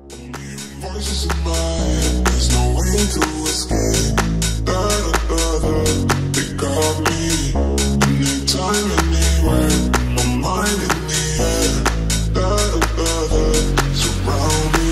Voices in my head, there's no way to escape. Da da da da, they got me. Anytime, anywhere, my mind in the air. Da da da da, surround me.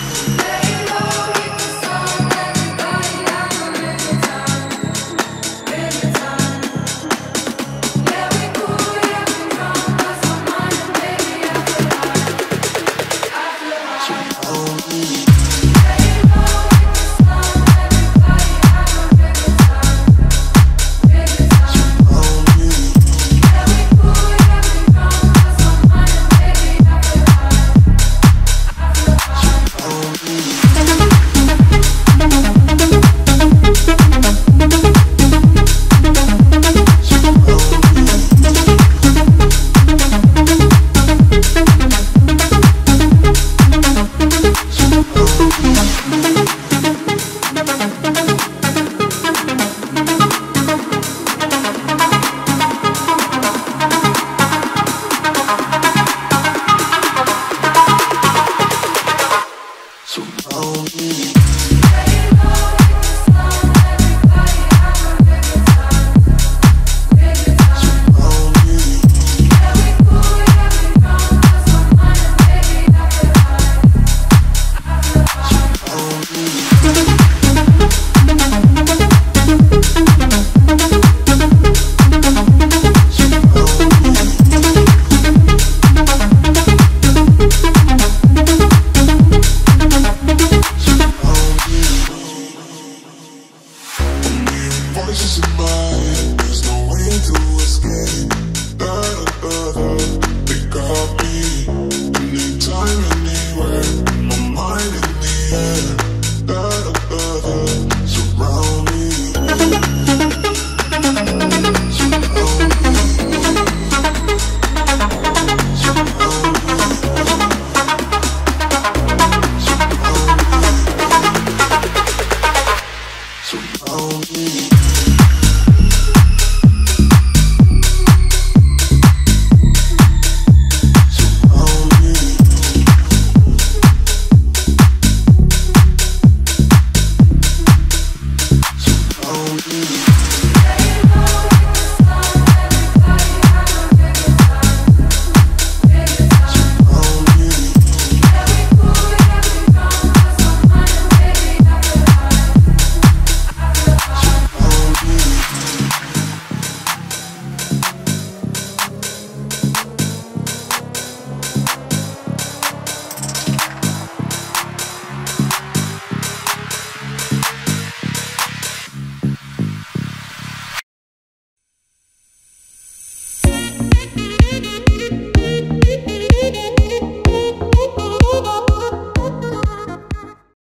Voices in my head, there's no way to escape. Da da da da, they got me. Anytime, anywhere, my mind in the air.